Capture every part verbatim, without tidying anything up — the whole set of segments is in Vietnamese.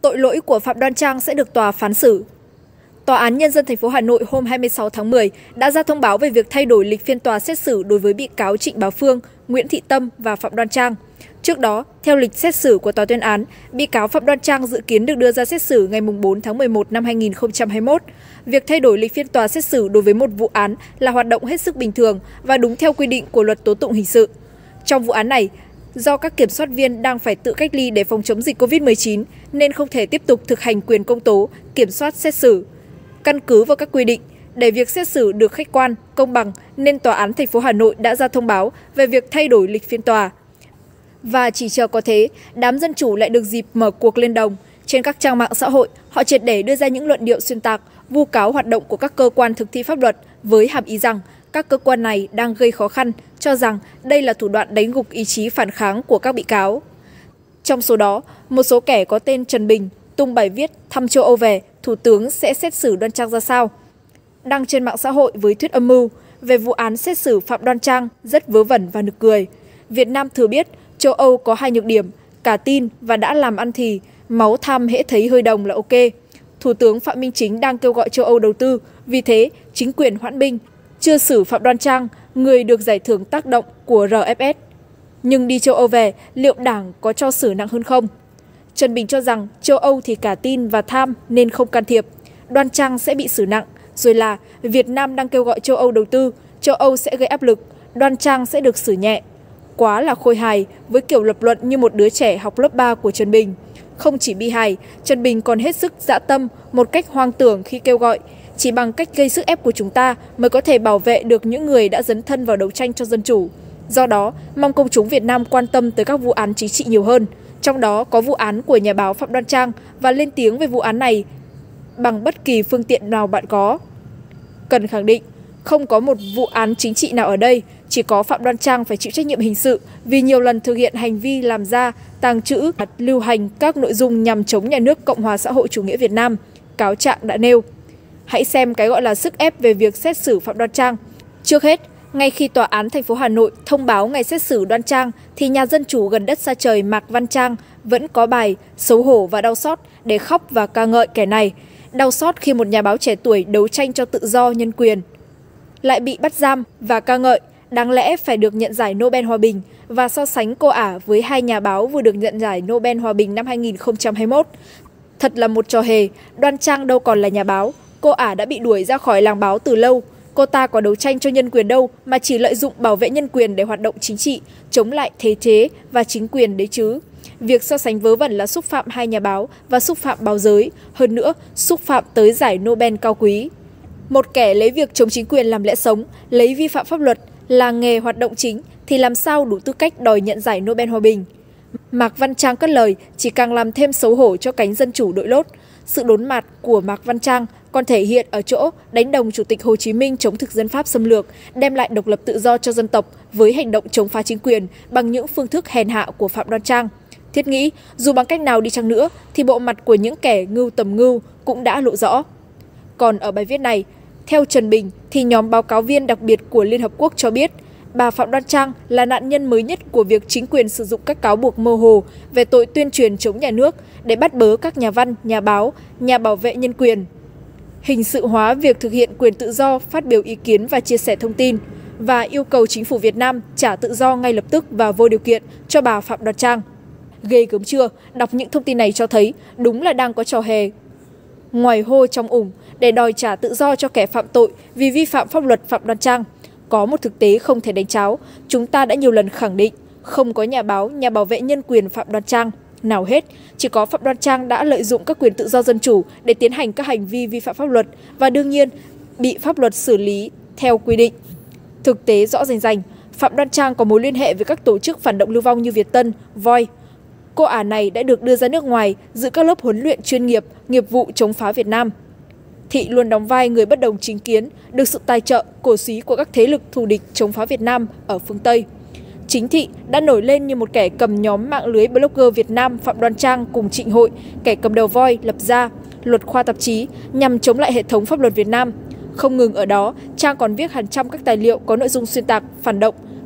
Tội lỗi của Phạm Đoan Trang sẽ được tòa phán xử. Tòa án Nhân dân thành phố Hà Nội hôm hai mươi sáu tháng mười đã ra thông báo về việc thay đổi lịch phiên tòa xét xử đối với bị cáo Trịnh Bá Phương, Nguyễn Thị Tâm và Phạm Đoan Trang. Trước đó, theo lịch xét xử của tòa tuyên án, bị cáo Phạm Đoan Trang dự kiến được đưa ra xét xử ngày bốn tháng mười một năm hai nghìn không trăm hai mươi mốt. Việc thay đổi lịch phiên tòa xét xử đối với một vụ án là hoạt động hết sức bình thường và đúng theo quy định của Luật Tố tụng hình sự. Trong vụ án này, do các kiểm soát viên đang phải tự cách ly để phòng chống dịch Covid mười chín nên không thể tiếp tục thực hành quyền công tố, kiểm soát xét xử. Căn cứ vào các quy định, để việc xét xử được khách quan, công bằng nên Tòa án thành phố Hà Nội đã ra thông báo về việc thay đổi lịch phiên tòa. Và chỉ chờ có thế, đám dân chủ lại được dịp mở cuộc lên đồng. Trên các trang mạng xã hội, họ triệt để đưa ra những luận điệu xuyên tạc, vu cáo hoạt động của các cơ quan thực thi pháp luật với hàm ý rằng các cơ quan này đang gây khó khăn, cho rằng đây là thủ đoạn đánh gục ý chí phản kháng của các bị cáo. Trong số đó, một số kẻ có tên Trần Bình tung bài viết thăm châu Âu về, Thủ tướng sẽ xét xử Đoan Trang ra sao. Đăng trên mạng xã hội với thuyết âm mưu về vụ án xét xử Phạm Đoan Trang rất vớ vẩn và nực cười. Việt Nam thừa biết châu Âu có hai nhược điểm, cả tin và đã làm ăn thì, máu tham hễ thấy hơi đồng là ok. Thủ tướng Phạm Minh Chính đang kêu gọi châu Âu đầu tư, vì thế chính quyền hoãn binh, chưa xử Phạm Đoan Trang, người được giải thưởng tác động của R F S. Nhưng đi châu Âu về, liệu Đảng có cho xử nặng hơn không? Trần Bình cho rằng châu Âu thì cả tin và tham nên không can thiệp. Đoan Trang sẽ bị xử nặng, rồi là Việt Nam đang kêu gọi châu Âu đầu tư, châu Âu sẽ gây áp lực, Đoan Trang sẽ được xử nhẹ. Quá là khôi hài với kiểu lập luận như một đứa trẻ học lớp ba của Trần Bình. Không chỉ bi hài, Trần Bình còn hết sức dã tâm một cách hoang tưởng khi kêu gọi chỉ bằng cách gây sức ép của chúng ta mới có thể bảo vệ được những người đã dấn thân vào đấu tranh cho dân chủ. Do đó, mong công chúng Việt Nam quan tâm tới các vụ án chính trị nhiều hơn, trong đó có vụ án của nhà báo Phạm Đoan Trang và lên tiếng về vụ án này bằng bất kỳ phương tiện nào bạn có. Cần khẳng định, không có một vụ án chính trị nào ở đây, chỉ có Phạm Đoan Trang phải chịu trách nhiệm hình sự vì nhiều lần thực hiện hành vi làm ra, tàng trữ, lưu hành các nội dung nhằm chống nhà nước Cộng hòa xã hội chủ nghĩa Việt Nam, cáo trạng đã nêu. Hãy xem cái gọi là sức ép về việc xét xử Phạm Đoan Trang. Trước hết, ngay khi Tòa án thành phố Hà Nội thông báo ngày xét xử Đoan Trang, thì nhà dân chủ gần đất xa trời Mạc Văn Trang vẫn có bài xấu hổ và đau xót để khóc và ca ngợi kẻ này. Đau xót khi một nhà báo trẻ tuổi đấu tranh cho tự do nhân quyền lại bị bắt giam và ca ngợi, đáng lẽ phải được nhận giải Nobel Hòa bình, và so sánh cô ả với hai nhà báo vừa được nhận giải Nobel Hòa bình năm hai nghìn không trăm hai mươi mốt. Thật là một trò hề, Đoan Trang đâu còn là nhà báo, cô ả đã bị đuổi ra khỏi làng báo từ lâu. Cô ta có đấu tranh cho nhân quyền đâu mà chỉ lợi dụng bảo vệ nhân quyền để hoạt động chính trị, chống lại thể chế và chính quyền đấy chứ. Việc so sánh vớ vẩn là xúc phạm hai nhà báo và xúc phạm báo giới, hơn nữa xúc phạm tới giải Nobel cao quý. Một kẻ lấy việc chống chính quyền làm lẽ sống, lấy vi phạm pháp luật là nghề hoạt động chính thì làm sao đủ tư cách đòi nhận giải Nobel Hòa bình. Mạc Văn Trang cất lời chỉ càng làm thêm xấu hổ cho cánh dân chủ đội lốt. Sự đốn mặt của Mạc Văn Trang còn thể hiện ở chỗ đánh đồng Chủ tịch Hồ Chí Minh chống thực dân Pháp xâm lược, đem lại độc lập tự do cho dân tộc với hành động chống phá chính quyền bằng những phương thức hèn hạ của Phạm Đoan Trang. Thiết nghĩ, dù bằng cách nào đi chăng nữa thì bộ mặt của những kẻ ngưu tầm ngưu cũng đã lộ rõ. Còn ở bài viết này, theo Trần Bình thì nhóm báo cáo viên đặc biệt của Liên Hợp Quốc cho biết bà Phạm Đoan Trang là nạn nhân mới nhất của việc chính quyền sử dụng các cáo buộc mơ hồ về tội tuyên truyền chống nhà nước để bắt bớ các nhà văn, nhà báo, nhà bảo vệ nhân quyền, hình sự hóa việc thực hiện quyền tự do phát biểu ý kiến và chia sẻ thông tin, và yêu cầu chính phủ Việt Nam trả tự do ngay lập tức và vô điều kiện cho bà Phạm Đoan Trang. Ghê gớm chưa? Đọc những thông tin này cho thấy đúng là đang có trò hề ngoài hô trong ủng để đòi trả tự do cho kẻ phạm tội vì vi phạm pháp luật Phạm Đoan Trang. Có một thực tế không thể đánh tráo, chúng ta đã nhiều lần khẳng định không có nhà báo, nhà bảo vệ nhân quyền Phạm Đoan Trang nào hết, chỉ có Phạm Đoan Trang đã lợi dụng các quyền tự do dân chủ để tiến hành các hành vi vi phạm pháp luật và đương nhiên bị pháp luật xử lý theo quy định. Thực tế rõ rành rành, Phạm Đoan Trang có mối liên hệ với các tổ chức phản động lưu vong như Việt Tân, Voi. Cô ả này đã được đưa ra nước ngoài dự các lớp huấn luyện chuyên nghiệp, nghiệp vụ chống phá Việt Nam. Thị luôn đóng vai người bất đồng chính kiến, được sự tài trợ, cổ súy của các thế lực thù địch chống phá Việt Nam ở phương Tây. Chính Thị đã nổi lên như một kẻ cầm nhóm mạng lưới blogger Việt Nam Phạm Đoan Trang cùng Trịnh Hội, kẻ cầm đầu Voi, lập ra luật khoa tạp chí nhằm chống lại hệ thống pháp luật Việt Nam. Không ngừng ở đó, Trang còn viết hàng trăm các tài liệu có nội dung xuyên tạc, phản động,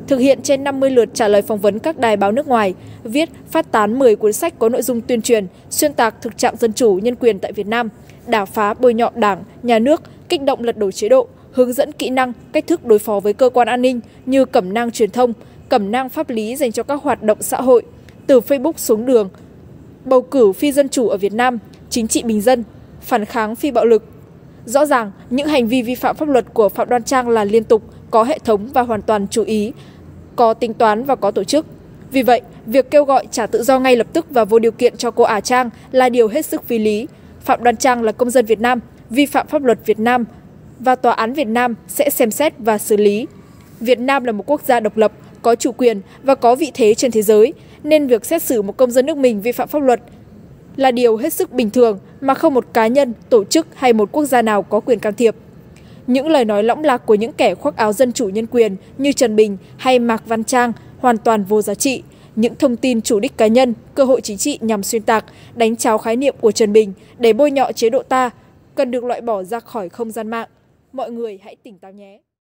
thực hiện trên năm mươi lượt trả lời phỏng vấn các đài báo nước ngoài, viết, phát tán mười cuốn sách có nội dung tuyên truyền, xuyên tạc thực trạng dân chủ, nhân quyền tại Việt Nam, đả phá, bôi nhọ Đảng, Nhà nước, kích động lật đổ chế độ, hướng dẫn kỹ năng, cách thức đối phó với cơ quan an ninh như cẩm nang truyền thông, cẩm nang pháp lý dành cho các hoạt động xã hội, từ Facebook xuống đường, bầu cử phi dân chủ ở Việt Nam, chính trị bình dân, phản kháng phi bạo lực. Rõ ràng, những hành vi vi phạm pháp luật của Phạm Đoan Trang là liên tục, có hệ thống và hoàn toàn chú ý, có tính toán và có tổ chức. Vì vậy, việc kêu gọi trả tự do ngay lập tức và vô điều kiện cho cô Ả Trang là điều hết sức phi lý. Phạm Đoan Trang là công dân Việt Nam, vi phạm pháp luật Việt Nam và Tòa án Việt Nam sẽ xem xét và xử lý. Việt Nam là một quốc gia độc lập, có chủ quyền và có vị thế trên thế giới, nên việc xét xử một công dân nước mình vi phạm pháp luật là điều hết sức bình thường mà không một cá nhân, tổ chức hay một quốc gia nào có quyền can thiệp. Những lời nói lõng lạc của những kẻ khoác áo dân chủ nhân quyền như Trần Bình hay Mạc Văn Trang hoàn toàn vô giá trị. Những thông tin chủ đích cá nhân, cơ hội chính trị nhằm xuyên tạc, đánh tráo khái niệm của Trần Bình để bôi nhọ chế độ ta cần được loại bỏ ra khỏi không gian mạng. Mọi người hãy tỉnh táo nhé!